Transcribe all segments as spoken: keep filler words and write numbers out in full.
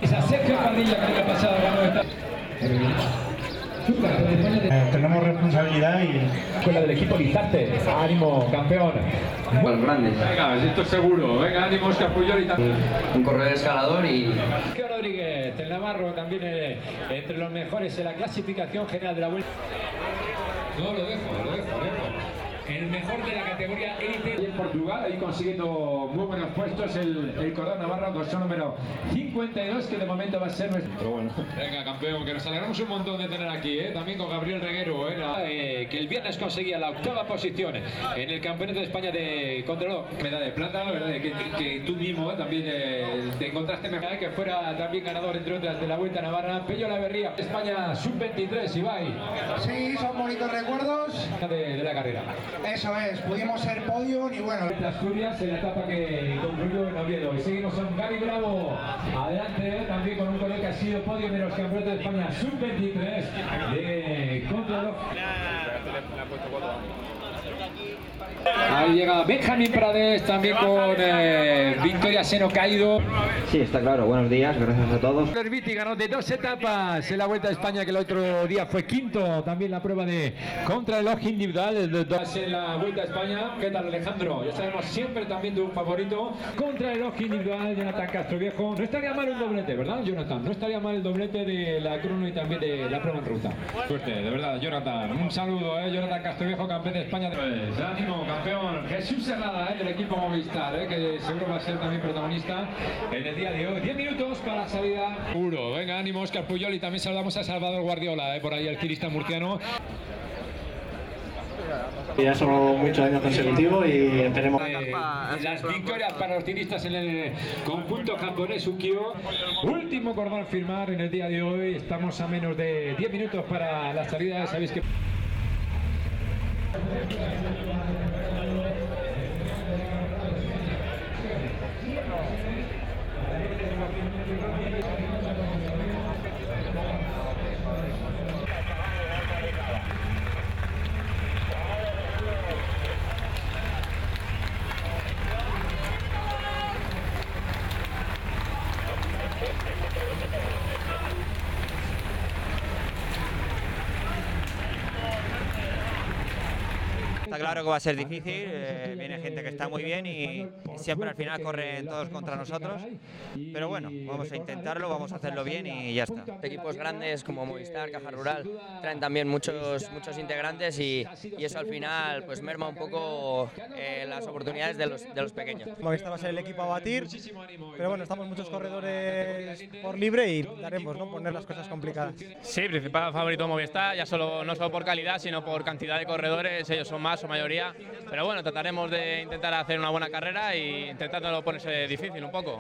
Esa Sergio Padilla que ha pasado ganó esta. Eh, tenemos responsabilidad y con la del equipo Lizarte. Ánimo, campeón. Los grandes. Venga, esto es seguro. Venga, ánimo, Oscar Puyol y también. Un corredor escalador y. Sergio Rodríguez, el Navarro, también eh, entre los mejores en la clasificación general de la vuelta. No, lo dejo, lo dejo, lo dejo. El mejor de la categoría élite en Portugal, ahí consiguiendo muy buenos puestos el, el corredor navarro, dorsal número cincuenta y dos, que de momento va a ser nuestro. Pero bueno. Venga, campeón, que nos alegramos un montón de tener aquí, ¿eh? También con Gabriel Reguero, ¿eh? Eh, que el viernes conseguía la octava posición en el Campeonato de España de Contrarreloj. Medalla de plata, la verdad, que, que tú mismo ¿eh? también eh, te encontraste mejor, ¿eh? que fuera también ganador, entre otras, de la Vuelta a Navarra. Pello Laverría, España sub veintitrés, Ibai. Sí, son bonitos recuerdos. De, de la carrera. Eso es, pudimos ser podio y bueno. Las Asturias en la etapa que concluyó en Oviedo. Y seguimos con Gaby Bravo. Adelante también con un colega que ha sido podio de los campeonatos de España sub veintitrés de Contrarreloj. Ahí llega Benjamín Prades también con eh, Victoria Seno caído. Sí, está claro. Buenos días, gracias a todos. Viti ganó de dos etapas en la Vuelta a España, que el otro día fue quinto. También la prueba de contrarreloj individual en la Vuelta a España. ¿Qué tal, Alejandro? Ya sabemos siempre también tu favorito. Contrarreloj individual, Jonathan Castroviejo. No estaría mal un doblete, ¿verdad, Jonathan? No estaría mal el doblete de la crono y también de la prueba en ruta. Suerte, de verdad, Jonathan. Un saludo, ¿eh? Jonathan Castroviejo, campeón de España. Pues, ánimo, campeón. Jesús Serrada, ¿eh? del equipo Movistar, ¿eh? que seguro va a ser también protagonista en el día de hoy. diez minutos para la salida. Puro, venga, ánimo, Oscar Puyol, y también saludamos a Salvador Guardiola, ¿eh? por ahí el cirista murciano. ya son muchos años consecutivos y esperemos. Eh, las victorias para los tiristas en el conjunto japonés Ukiyo. Último cordón a firmar en el día de hoy. Estamos a menos de diez minutos para la salida. Sabéis que está claro que va a ser difícil, eh, viene gente que está muy bien y siempre al final corren todos contra nosotros, pero bueno, vamos a intentarlo, vamos a hacerlo bien y ya está. Equipos grandes como Movistar, Caja Rural, traen también muchos, muchos integrantes y, y eso al final pues merma un poco eh, las oportunidades de los, de los pequeños. Movistar va a ser el equipo a batir, pero bueno, estamos muchos corredores por libre y daremos, ¿no?, poner las cosas complicadas. Sí, principal favorito Movistar, ya solo, no solo por calidad, sino por cantidad de corredores, ellos son más, su mayoría, pero bueno, trataremos de intentar hacer una buena carrera e intentándolo ponerse difícil un poco.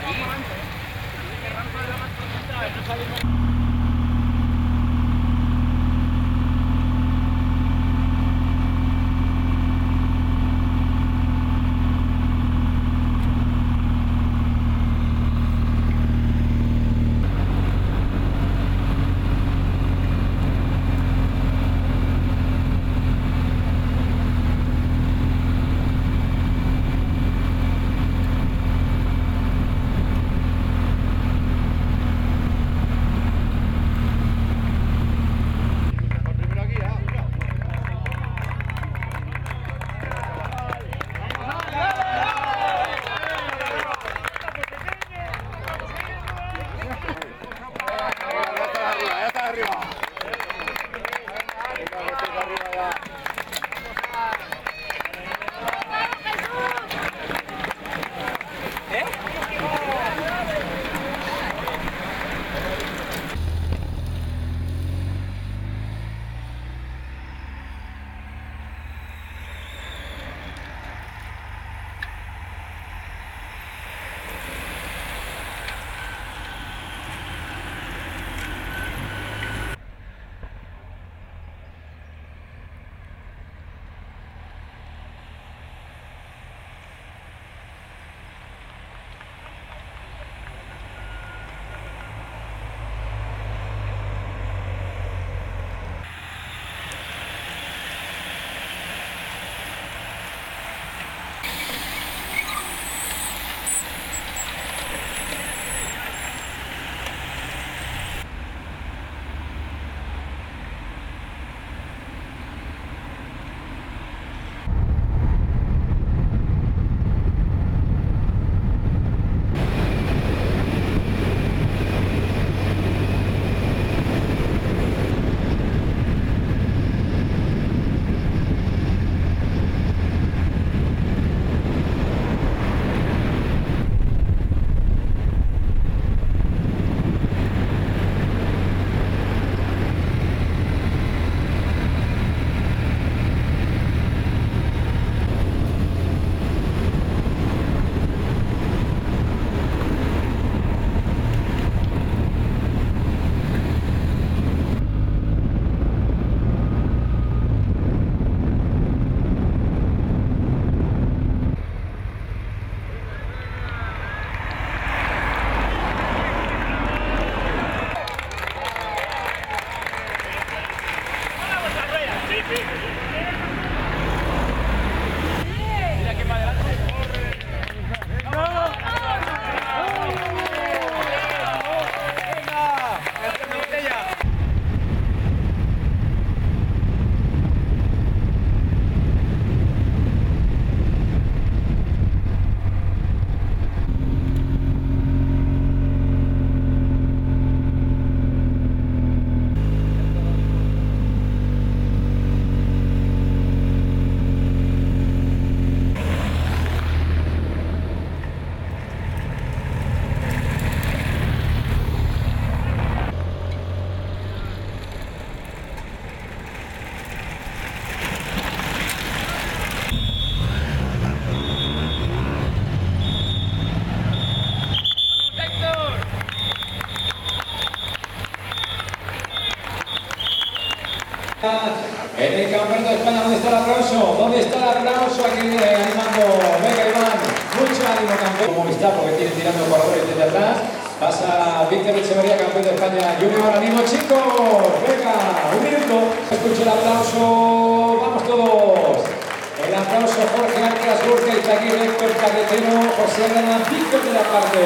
En el Campeonato de España, ¿dónde está el aplauso? ¿Dónde está el aplauso? Aquí eh, animando. Venga, Iván, mucho ánimo, campeón. Como está, porque tiene tirando jugadores desde atrás. Pasa Víctor Echeverría, campeón de España Junior. ¡Ánimo, chicos! Venga, un minuto. Escucho el aplauso. Vamos todos. El aplauso Jorge Arcas, Burke, Izaguirre, Héctor Carretero, José Arana, Víctor de la parte.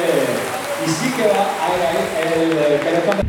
Y sí que va a ir el, el pelotón.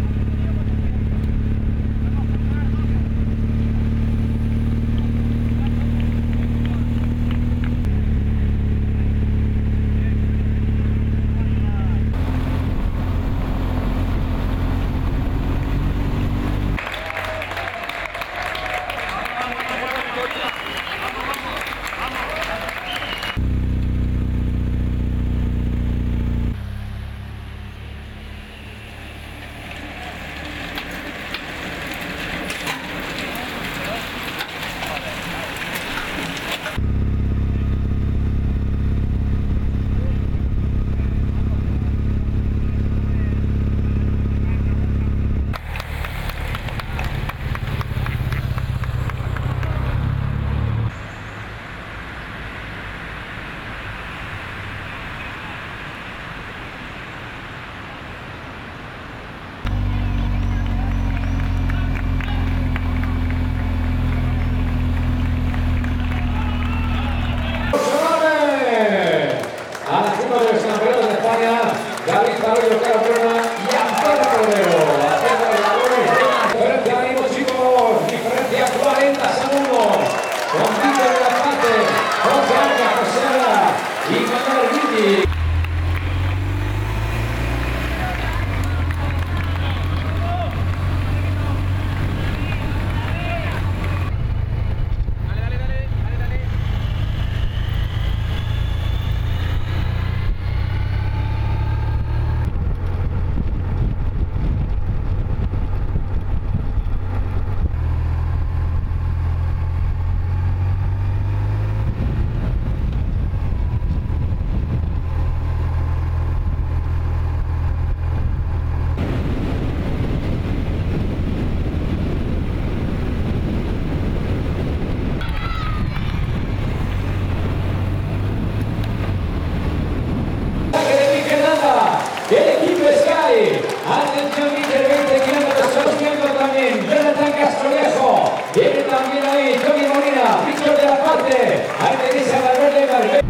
Carollo Calatrona y Antonio Cordero. Haciendo el labor. Diferencia de ánimo, chicos. Diferencia cuarenta segundos. Con Víctor de la Pate, José Arca, José Ara y Manuel Guidi. Atención, Inter, veinte kilómetros, sosteniendo también Jonathan Castroviejo. Viene también ahí Tony Molina, Víctor de la Parte. Ahí tenéis a Valverde Valverde.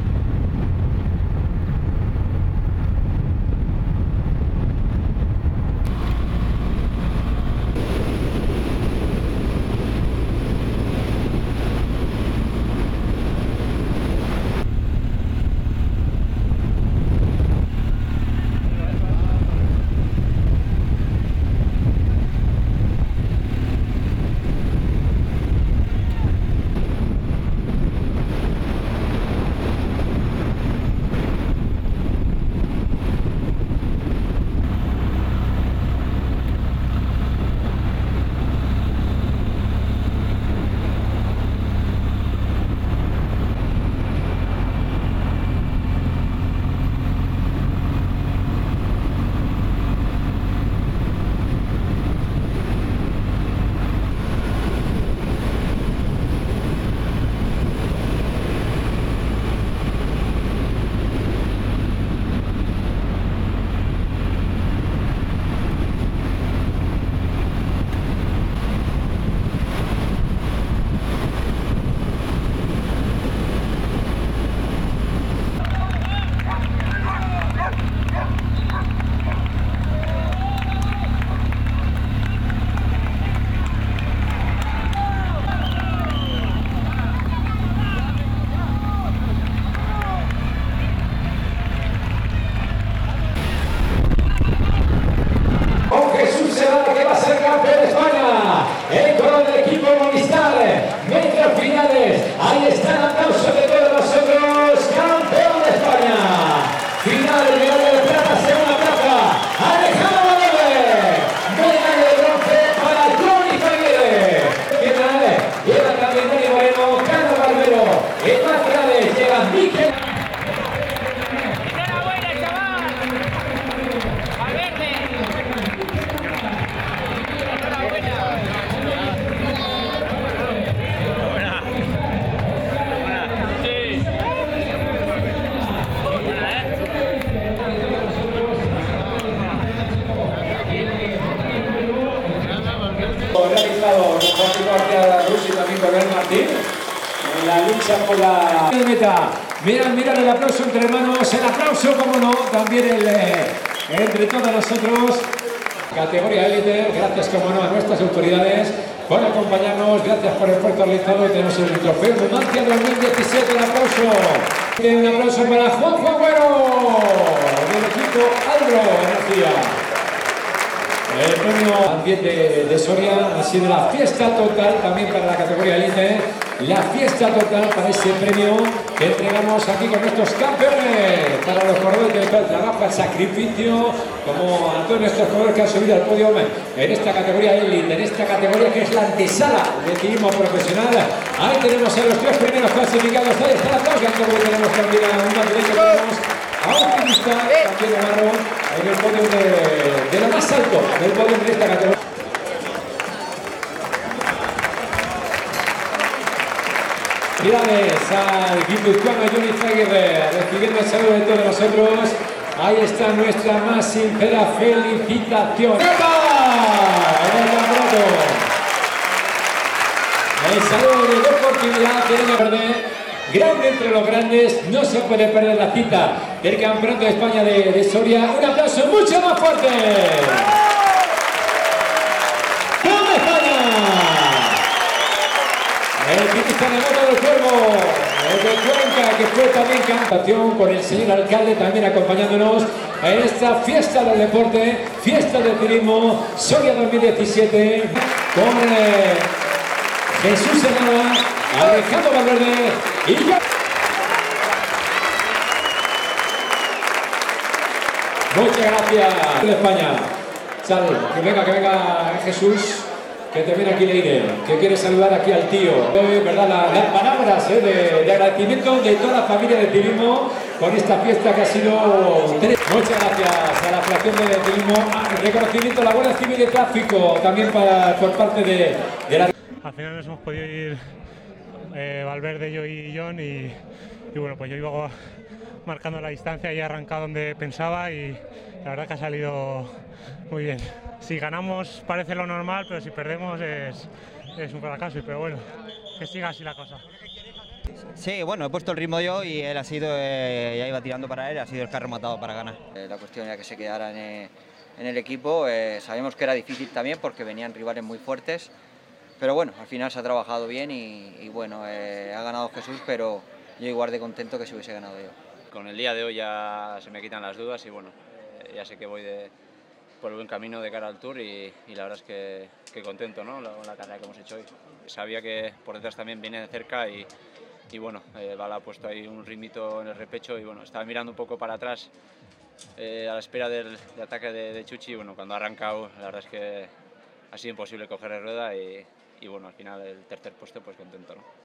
Ahí está el aplauso de todos nosotros, campeón de España. Final de medalla de plata, segunda plaza, Alejandro Valverde. Medalla de bronce para Tony Figueres. Final, llega también Dani Moreno, Carlos Barbero, en más graves llega Miquel. Enhorabuena, chaval. Valverde. Realizado Joaquín García Rus y también Correa Martín en la lucha por la meta. Miran, miran el aplauso entre manos, el aplauso, como no, también el, eh, entre todos nosotros. Categoría élite, gracias como no a nuestras autoridades por acompañarnos, gracias por el esfuerzo realizado. Tenemos el trofeo Numancia dos mil diecisiete, un aplauso. Un aplauso para Juanjo Agüero del equipo Albro García. El premio también de, de Soria ha sido la fiesta total también para la categoría élite. La fiesta total para ese premio que entregamos aquí con nuestros campeones para los corredores de todo el trabajo, el sacrificio, como a todos nuestros corredores que han subido al podio en esta categoría élite, en esta categoría que es la antesala del ciclismo profesional. Ahí tenemos a los tres primeros clasificados. Ahí está la pausa, que tenemos también a un atleta, tenemos a un ciclista, también Navarro, en el podio de, de lo más alto del podio de esta categoría. Felicidades al guipuzcoano Johnny Zaguirre, recibiendo el saludo de todos nosotros. Ahí está nuestra más sincera felicitación. ¡Epa! En el campeonato. El saludo de deportividad de Verde. grande entre los grandes, no se puede perder la cita del Campeonato de España de, de Soria. Un aplauso mucho más fuerte. ¡Toma España! El Cristiano del Cuervo, el de Cuenca, que fue también cantación con el señor alcalde también acompañándonos en esta fiesta del deporte, fiesta del turismo, Soria dos mil diecisiete, con eh, Jesús Herrera, Alejandro Valverde y yo. Muchas gracias de España. Salud, que venga, que venga Jesús, que te viene aquí Leire, que quiere saludar aquí al tío. Hoy, ¿verdad? La, las palabras eh, de, de agradecimiento de toda la familia de turismo con esta fiesta que ha sido... Muchas gracias a la Federación de Turismo. Reconocimiento a la Guardia Civil de Tráfico también para, por parte de, de la... Al final nos hemos podido ir eh, Valverde, yo y John y, y bueno, pues yo iba marcando la distancia y he arrancado donde pensaba y la verdad que ha salido muy bien. Si ganamos parece lo normal, pero si perdemos es, es un fracaso, pero bueno, que siga así la cosa. Sí, bueno, he puesto el ritmo yo y él ha sido, eh, ya iba tirando para él, ha sido el que ha rematado para ganar. Eh, la cuestión era que se quedara en el, en el equipo, eh, sabíamos que era difícil también porque venían rivales muy fuertes, pero bueno, al final se ha trabajado bien y, y bueno, eh, ha ganado Jesús, pero yo igual de contento que si hubiese ganado yo. Con el día de hoy ya se me quitan las dudas y bueno, eh, ya sé que voy de, por el buen camino de cara al Tour y, y la verdad es que, que contento, ¿no? la, la carrera que hemos hecho hoy. Sabía que por detrás también viene de cerca y, y bueno, eh, Val ha puesto ahí un ritmito en el repecho y bueno, estaba mirando un poco para atrás eh, a la espera del, del ataque de, de Chuchi y bueno, cuando ha arrancado la verdad es que ha sido imposible coger la rueda y, y bueno, al final el tercer puesto pues contento, ¿no?